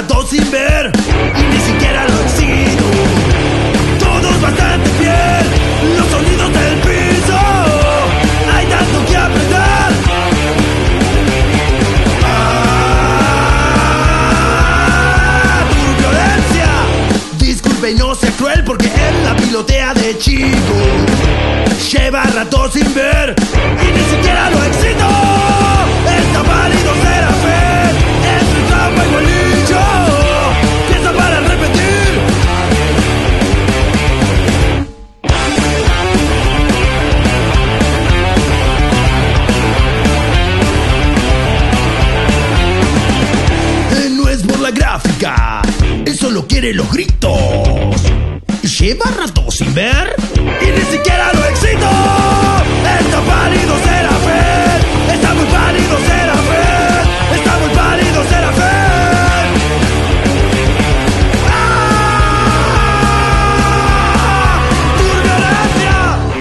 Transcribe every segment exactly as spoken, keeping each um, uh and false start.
rato sin ver y ni siquiera lo excito. Todos bastante bien, los sonidos del piso. Hay tanto que aprender. Ah, tu violencia. Disculpe y no sea cruel porque él la pilotea de chico. Lleva rato sin ver y ni siquiera lo excito. Está pálido Serafín, entre trampa y bolillo. Piensa para repetir. Eh, no es por la gráfica, él solo quiere los gritos. Lleva rato sin ver y ni siquiera lo excito. Está pálido Serafín, está muy pálido Serafín, está muy pálido Serafín. ¡Ah! ¡Tu violencia!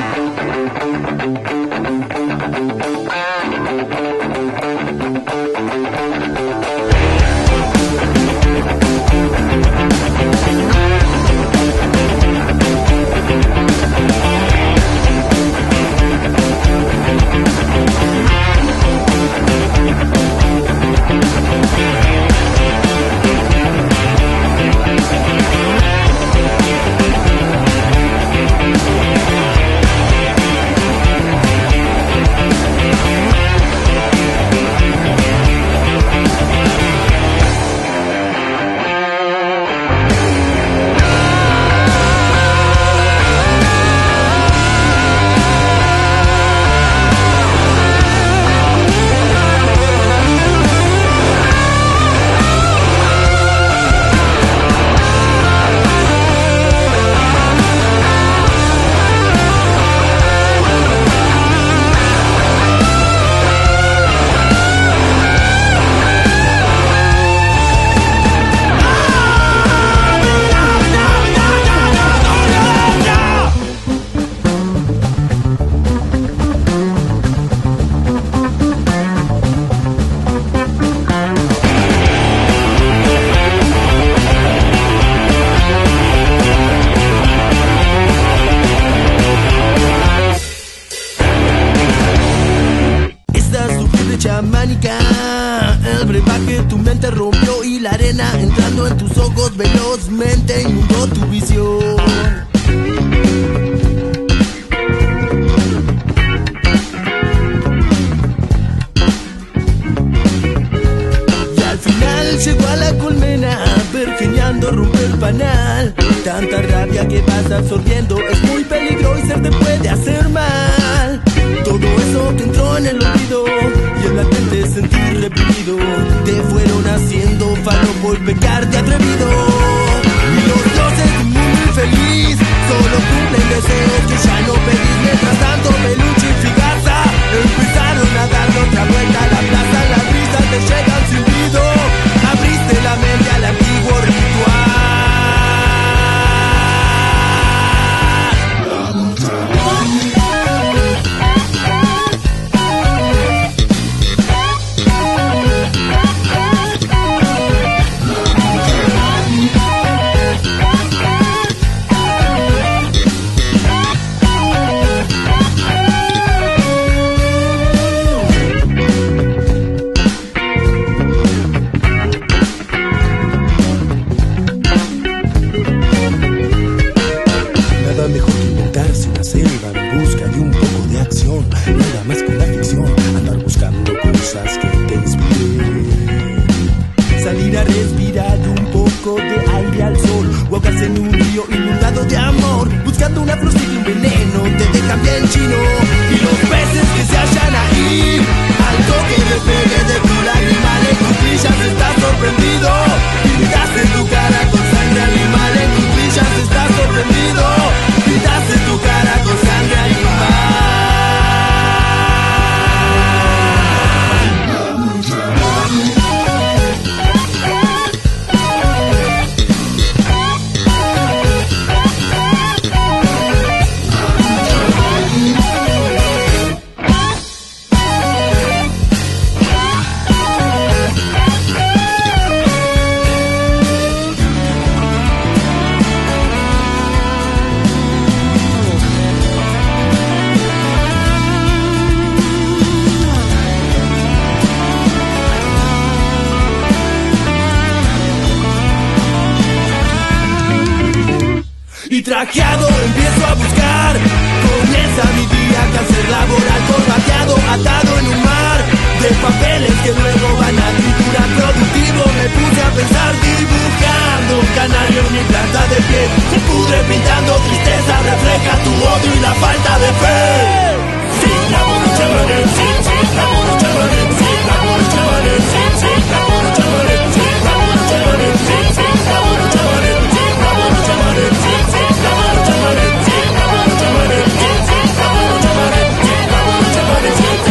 chamánica. El brebaje tu mente rompió y la arena entrando en tus ojos velozmente inundó tu visión. Y al final llegó a la colmena, pergeñando rompe el panal. Tanta rabia que vas absorbiendo es muy peligroso y se te puede hacer mal. Todo eso que entró en el olvido y el latente sentir reprimido te fueron haciendo faro por pecar de atrevido. Y los dioses de un mundo infeliz solo cumplen deseos que ya no pedís. Mientras tanto Peluche y Figaza empezaron a darle otra vuelta a la plaza. Las brisas te llegan sin ruido, abriste la mente al antiguo ritual. Nada más que una ficción, andar buscando cosas que te inspiren. Salir a respirar un poco de aire al sol, o ahogarse en un río inundado de amor. Buscando una flor y un veneno te dejan bien chino. Y los peces que se hallan ahí, al toque de pegue de tu lágrima en tus brillas estás sorprendido. Pintaste tu cara con sangre animal, en tus brillas estás sorprendido. Pintaste tu cara con sangre animal. trajeado empiezo a buscar. Comienza mi día, cáncer laboral, corbateado, atado en un mar de papeles que luego van a triturar. Productivo me puse a pensar, dibujando un canario en mi planta de pie. Se pudre pintando tristeza, refleja tu odio y la falta de fe. Sin labor, chavales, sin, sin labor, chavales, sin labor, chavales, sin, sin labor, chavales, sin labor, chavales, sin, sin labor, chavales, sin labor, chavales, sin, sin labor, chavales, sin labor, chavales, sin, sin labor, chavales, sin labor, chavales, sin, sin.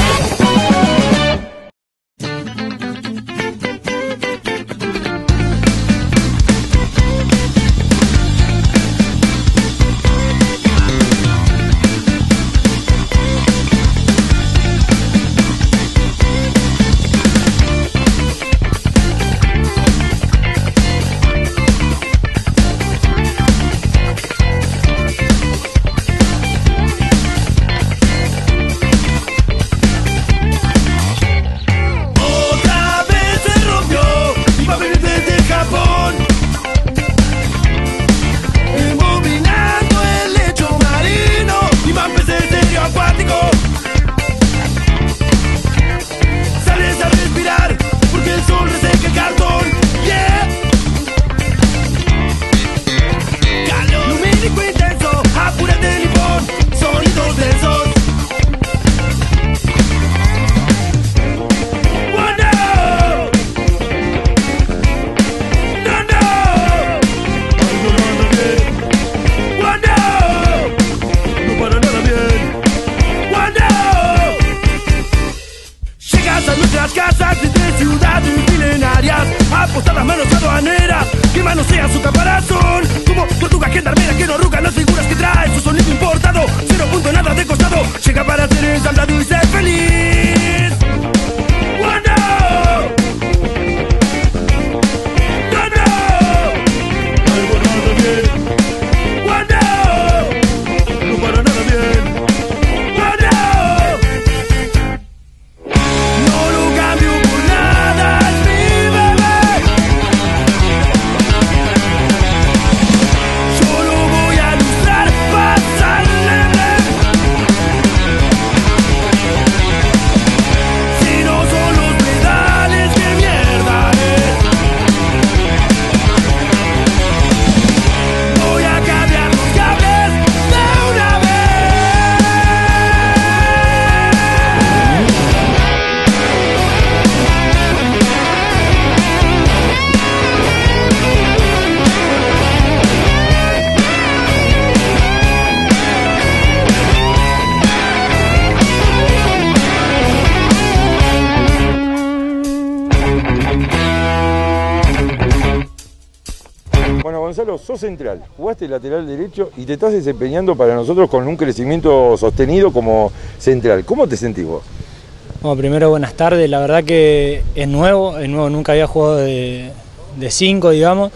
Gonzalo, sos central, jugaste lateral derecho y te estás desempeñando para nosotros con un crecimiento sostenido como central. ¿Cómo te sentís vos? Bueno, primero buenas tardes, la verdad que es nuevo, es nuevo, nunca había jugado de cinco, digamos,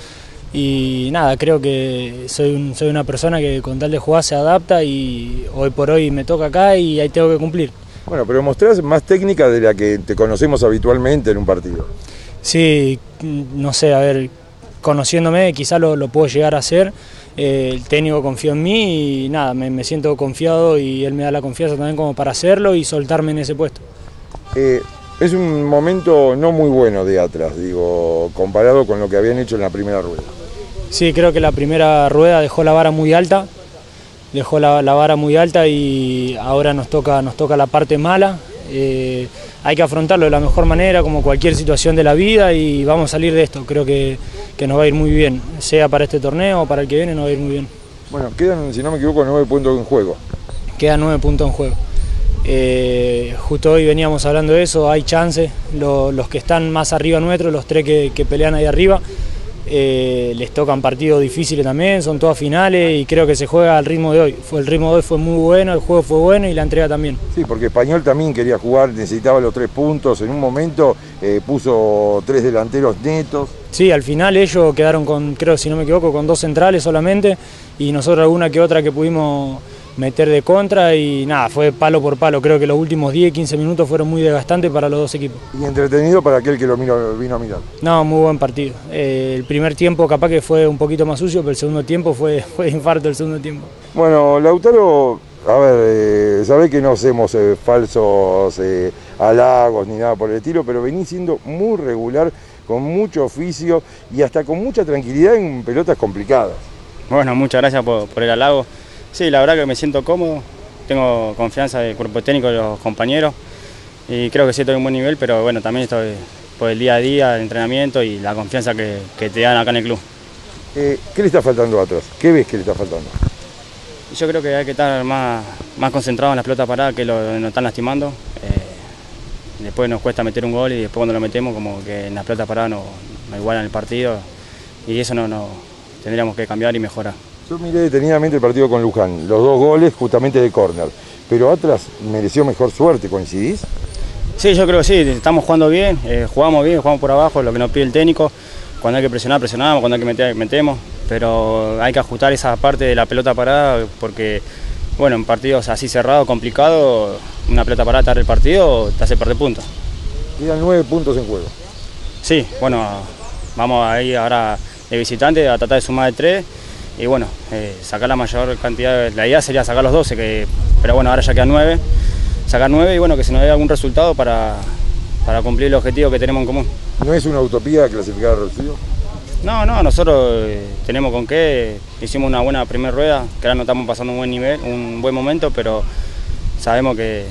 y nada, creo que soy, un, soy una persona que con tal de jugar se adapta y hoy por hoy me toca acá y ahí tengo que cumplir. Bueno, pero mostrás más técnica de la que te conocemos habitualmente en un partido. Sí, no sé, a ver, conociéndome quizás lo, lo puedo llegar a hacer, eh, el técnico confió en mí y nada, me, me siento confiado y él me da la confianza también como para hacerlo y soltarme en ese puesto. Eh, es un momento no muy bueno de atrás, digo, comparado con lo que habían hecho en la primera rueda. Sí, creo que la primera rueda dejó la vara muy alta, dejó la, la vara muy alta y ahora nos toca, nos toca la parte mala. Eh, hay que afrontarlo de la mejor manera, como cualquier situación de la vida, y vamos a salir de esto. Creo que, que nos va a ir muy bien, sea para este torneo o para el que viene, nos va a ir muy bien. Bueno, quedan, si no me equivoco, nueve puntos en juego. Quedan nueve puntos en juego. Eh, justo hoy veníamos hablando de eso, hay chances, los, los que están más arriba nuestros, los tres que, que pelean ahí arriba, eh, les tocan partidos difíciles también, son todas finales y creo que se juega al ritmo de hoy. Fue, el ritmo de hoy fue muy bueno, el juego fue bueno y la entrega también. Sí, porque Español también quería jugar, necesitaba los tres puntos, en un momento eh, puso tres delanteros netos. Sí, al final ellos quedaron con, creo si no me equivoco, con dos centrales solamente y nosotros alguna que otra que pudimos meter de contra y nada, fue palo por palo. Creo que los últimos diez, quince minutos fueron muy desgastantes para los dos equipos. Y entretenido para aquel que lo vino, vino a mirar. No, muy buen partido. Eh, el primer tiempo capaz que fue un poquito más sucio, pero el segundo tiempo fue, fue de infarto el segundo tiempo. Bueno, Lautaro, a ver, eh, sabés que no hacemos eh, falsos eh, halagos ni nada por el estilo, pero venís siendo muy regular, con mucho oficio y hasta con mucha tranquilidad en pelotas complicadas. Bueno, muchas gracias por, por el halago. Sí, la verdad que me siento cómodo, tengo confianza del cuerpo técnico, de los compañeros y creo que sí estoy en un buen nivel, pero bueno, también estoy por el día a día, el entrenamiento y la confianza que, que te dan acá en el club. Eh, ¿Qué le está faltando atrás? ¿Qué ves que le está faltando? Yo creo que hay que estar más, más concentrado en las pelotas paradas, que es lo que nos están lastimando. Eh, después nos cuesta meter un gol y después cuando lo metemos como que en las pelotas paradas nos no igualan el partido y eso no, no tendríamos que cambiar y mejorar. Yo miré detenidamente el partido con Luján, los dos goles justamente de córner, pero Atlas mereció mejor suerte, ¿coincidís? Sí, yo creo que sí, estamos jugando bien, eh, jugamos bien, jugamos por abajo, lo que nos pide el técnico, cuando hay que presionar, presionamos, cuando hay que meter, metemos, pero hay que ajustar esa parte de la pelota parada porque, bueno, en partidos así cerrados, complicados, una pelota parada te abre el partido, te hace perder puntos. Quedan nueve puntos en juego. Sí, bueno, vamos ahí ahora de visitante a tratar de sumar de tres. Y bueno, eh, sacar la mayor cantidad, la idea sería sacar los doce, que, pero bueno, ahora ya quedan nueve, sacar nueve y bueno, que se nos dé algún resultado para, para cumplir el objetivo que tenemos en común. ¿No es una utopía clasificar a reducido? No, no, nosotros eh, tenemos con qué, hicimos una buena primera rueda, que ahora no estamos pasando un buen nivel, un buen momento, pero sabemos que,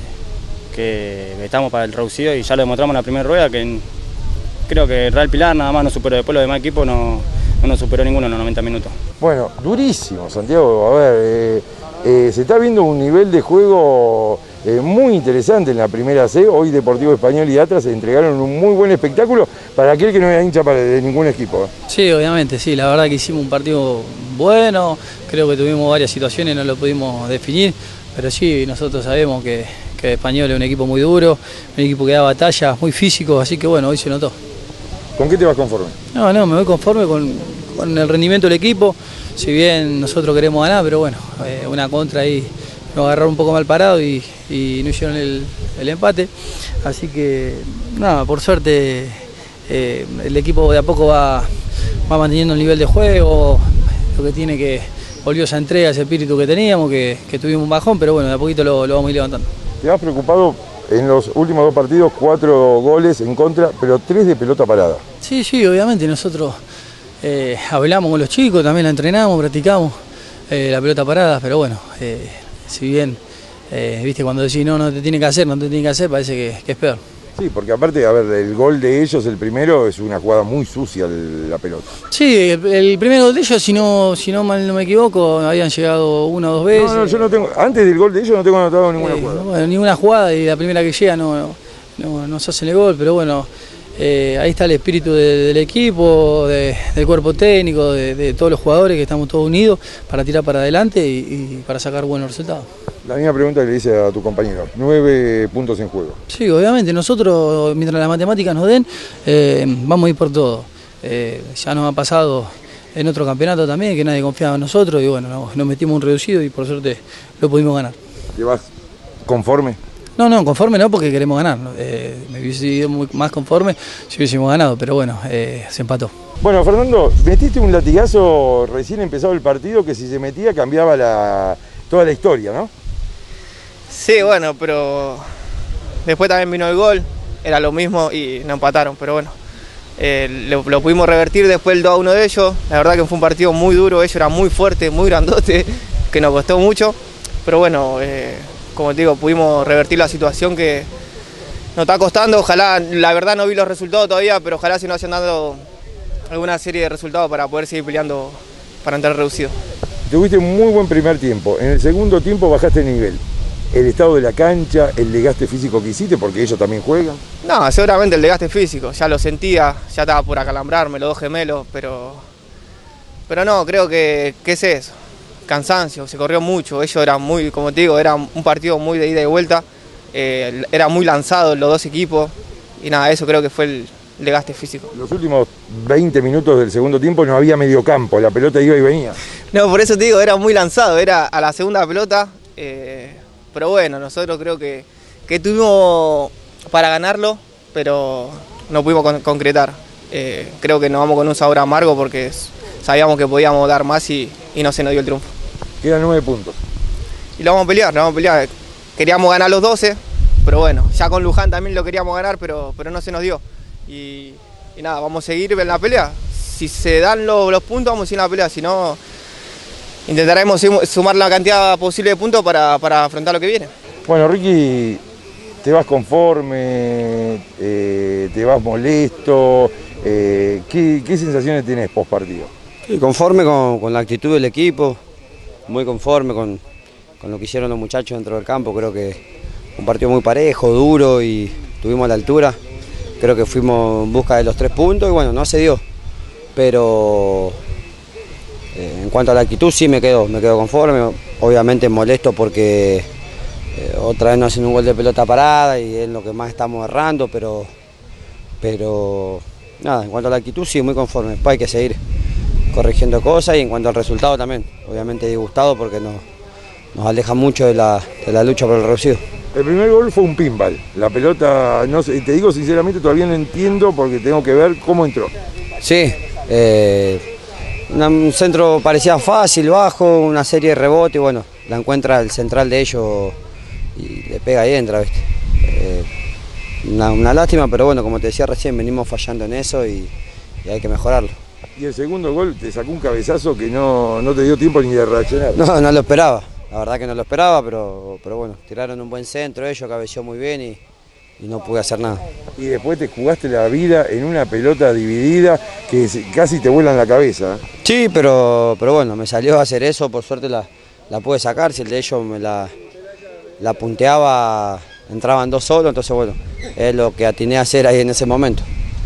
que estamos para el reducido y ya lo demostramos en la primera rueda, que en, creo que Real Pilar nada más nos superó, después los demás equipos no, no nos superó ninguno en los noventa minutos. Bueno, durísimo, Santiago. A ver, eh, eh, se está viendo un nivel de juego eh, muy interesante en la primera C. Hoy Deportivo Español y Atlas se entregaron un muy buen espectáculo para aquel que no era hincha para, de ningún equipo. Sí, obviamente, sí. La verdad que hicimos un partido bueno. Creo que tuvimos varias situaciones, no lo pudimos definir. Pero sí, nosotros sabemos que, que Español es un equipo muy duro, un equipo que da batalla, muy físico. Así que bueno, hoy se notó. ¿Con qué te vas conforme? No, no, me voy conforme con, con el rendimiento del equipo. Si bien nosotros queremos ganar, pero bueno, eh, una contra ahí nos agarraron un poco mal parado y, y no hicieron el, el empate. Así que, nada, por suerte eh, el equipo de a poco va, va manteniendo el nivel de juego. Lo que tiene que volvió esa entrega, ese espíritu que teníamos, que, que tuvimos un bajón, pero bueno, de a poquito lo, lo vamos a ir levantando. ¿Te has preocupado? En los últimos dos partidos, cuatro goles en contra, pero tres de pelota parada. Sí, sí, obviamente nosotros eh, hablamos con los chicos, también la entrenamos, practicamos eh, la pelota parada, pero bueno, eh, si bien, eh, viste, cuando decís no, no te tiene que hacer, no te tiene que hacer, parece que, que es peor. Sí, porque aparte, a ver, el gol de ellos, el primero, es una jugada muy sucia de la pelota. Sí, el, el primer gol de ellos, si no, si no mal no me equivoco, habían llegado una o dos veces. No, no, yo no tengo, antes del gol de ellos no tengo anotado ninguna eh, jugada. Bueno, ninguna jugada y la primera que llega no, no, no, no se hace el gol, pero bueno, eh, ahí está el espíritu de, del equipo, de, del cuerpo técnico, de, de todos los jugadores que estamos todos unidos para tirar para adelante y, y para sacar buenos resultados. La misma pregunta que le hice a tu compañero, nueve puntos en juego. Sí, obviamente, nosotros, mientras las matemáticas nos den, eh, vamos a ir por todo. Eh, ya nos ha pasado en otro campeonato también, que nadie confiaba en nosotros y bueno, nos, nos metimos un reducido y por suerte lo pudimos ganar. ¿Te vas conforme? No, no, conforme no, porque queremos ganar. Eh, me hubiese ido muy más conforme si hubiésemos ganado, pero bueno, eh, se empató. Bueno, Fernando, metiste un latigazo recién empezado el partido que si se metía cambiaba la, toda la historia, ¿no? Sí, bueno, pero después también vino el gol, era lo mismo y nos empataron, pero bueno, eh, lo, lo pudimos revertir después el dos a uno de ellos. La verdad que fue un partido muy duro, ellos eran muy fuertes, muy grandotes, que nos costó mucho, pero bueno, eh, como te digo, pudimos revertir la situación que nos está costando. Ojalá, la verdad no vi los resultados todavía, pero ojalá se nos hayan dado alguna serie de resultados para poder seguir peleando para entrar reducido. Tuviste un muy buen primer tiempo, en el segundo tiempo bajaste el nivel. El estado de la cancha, el desgaste físico que hiciste, porque ellos también juegan. No, seguramente el desgaste físico, ya lo sentía, ya estaba por acalambrarme, los dos gemelos, pero, pero no, creo que, que es eso, cansancio, se corrió mucho, ellos eran muy, como te digo, era un partido muy de ida y vuelta, eh, era muy lanzado los dos equipos, y nada, eso creo que fue el desgaste físico. Los últimos veinte minutos del segundo tiempo no había medio campo, la pelota iba y venía. No, por eso te digo, era muy lanzado, era a la segunda pelota, Eh, pero bueno, nosotros creo que, que tuvimos para ganarlo, pero no pudimos con, concretar. Eh, creo que nos vamos con un sabor amargo porque sabíamos que podíamos dar más y, y no se nos dio el triunfo. Quedan nueve puntos. Y lo vamos a pelear, lo vamos a pelear. Queríamos ganar los doce, pero bueno, ya con Luján también lo queríamos ganar, pero, pero no se nos dio. Y, y nada, vamos a seguir en la pelea. Si se dan los, los puntos, vamos a ir en la pelea, si no, intentaremos sumar la cantidad posible de puntos para, para afrontar lo que viene. Bueno, Ricky, ¿te vas conforme? Eh, ¿Te vas molesto? Eh, ¿qué, ¿Qué sensaciones tienes post partido? Sí, conforme con, con la actitud del equipo, muy conforme con, con lo que hicieron los muchachos dentro del campo. Creo que un partido muy parejo, duro y estuvimos a la altura. Creo que fuimos en busca de los tres puntos y bueno, no se dio. Pero eh, en cuanto a la actitud sí me quedo, me quedo conforme, obviamente molesto porque eh, otra vez no hacen un gol de pelota parada y es lo que más estamos errando, pero, pero nada, en cuanto a la actitud sí, muy conforme, después hay que seguir corrigiendo cosas y en cuanto al resultado también, obviamente disgustado porque nos, nos aleja mucho de la, de la lucha por el reducido. El primer gol fue un pinball, la pelota, no sé, te digo sinceramente todavía no entiendo porque tengo que ver cómo entró. Sí. Eh, un centro parecía fácil, bajo, una serie de rebote, y bueno, la encuentra el central de ellos y le pega y entra, ¿viste? Eh, una, una lástima, pero bueno, como te decía recién, venimos fallando en eso y, y hay que mejorarlo. Y el segundo gol te sacó un cabezazo que no, no te dio tiempo ni de reaccionar. No, no lo esperaba, la verdad que no lo esperaba, pero, pero bueno, tiraron un buen centro, ellos cabeció muy bien y, y no pude hacer nada. Y después te jugaste la vida en una pelota dividida que casi te vuela en la cabeza. Sí, pero, pero bueno, me salió a hacer eso, por suerte la, la pude sacar, si el de ellos me la, la punteaba, entraban dos solos, entonces bueno, es lo que atiné a hacer ahí en ese momento.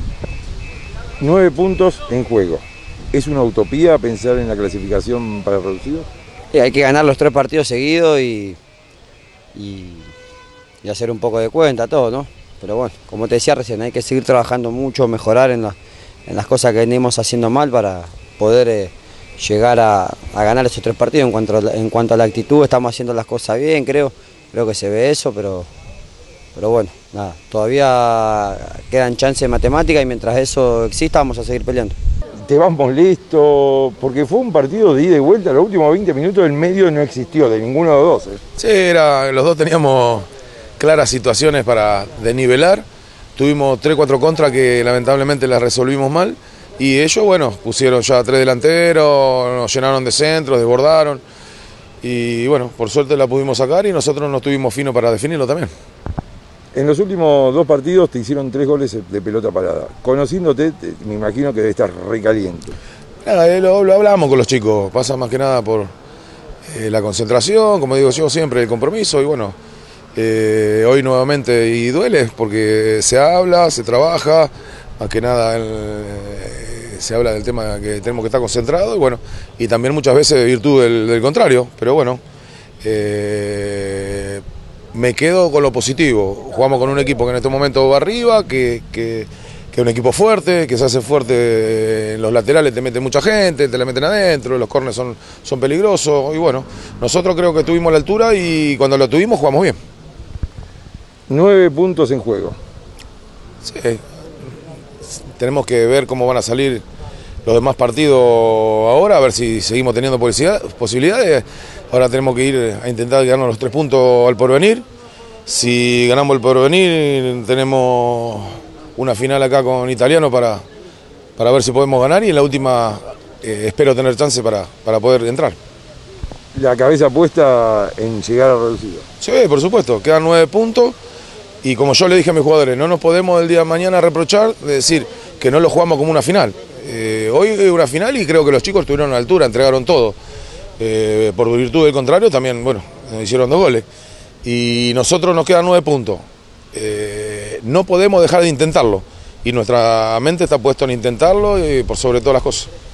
Nueve puntos en juego. ¿Es una utopía pensar en la clasificación para el reducido? Sí, hay que ganar los tres partidos seguidos y, y, y hacer un poco de cuenta todo, ¿no? Pero bueno, como te decía recién, hay que seguir trabajando mucho, mejorar en, la, en las cosas que venimos haciendo mal para poder eh, llegar a, a ganar esos tres partidos. En cuanto, a, en cuanto a la actitud, estamos haciendo las cosas bien, creo, creo que se ve eso, pero, pero bueno, nada, todavía quedan chances de matemática y mientras eso exista vamos a seguir peleando. Te vas molesto, porque fue un partido de ida y vuelta, los últimos veinte minutos del medio no existió, de ninguno de los dos. ¿eh? Sí, era, los dos teníamos claras situaciones para desnivelar, tuvimos tres cuatro contras que lamentablemente las resolvimos mal y ellos, bueno, pusieron ya tres delanteros, nos llenaron de centros, desbordaron y bueno, por suerte la pudimos sacar y nosotros no estuvimos finos para definirlo también. En los últimos dos partidos te hicieron tres goles de pelota parada. Conociéndote, te, me imagino que debe estar recaliente. Nada, lo, lo hablamos con los chicos, pasa más que nada por eh, la concentración, como digo yo siempre, el compromiso y bueno, eh, hoy nuevamente y duele porque se habla, se trabaja, más que nada el, eh, se habla del tema que tenemos que estar concentrados y bueno, y también muchas veces de virtud del, del contrario, pero bueno, eh, me quedo con lo positivo. Jugamos con un equipo que en este momento va arriba, que, que, que es un equipo fuerte, que se hace fuerte en los laterales, te mete mucha gente, te la meten adentro, los córneres son, son peligrosos y bueno, nosotros creo que tuvimos la altura y cuando lo tuvimos jugamos bien. Nueve puntos en juego. Sí. Tenemos que ver cómo van a salir los demás partidos ahora, a ver si seguimos teniendo posibilidades. Ahora tenemos que ir a intentar ganarnos los tres puntos al Porvenir. Si ganamos el Porvenir, tenemos una final acá con Italiano para, para ver si podemos ganar y en la última eh, espero tener chance para, para poder entrar. La cabeza puesta en llegar al reducido. Sí, por supuesto, quedan nueve puntos y como yo le dije a mis jugadores, no nos podemos el día de mañana reprochar de decir que no lo jugamos como una final. Eh, hoy es una final y creo que los chicos estuvieron a la altura, entregaron todo. Eh, por virtud del contrario, también, bueno, nos hicieron dos goles. Y nosotros nos quedan nueve puntos. Eh, no podemos dejar de intentarlo. Y nuestra mente está puesta en intentarlo y por sobre todas las cosas.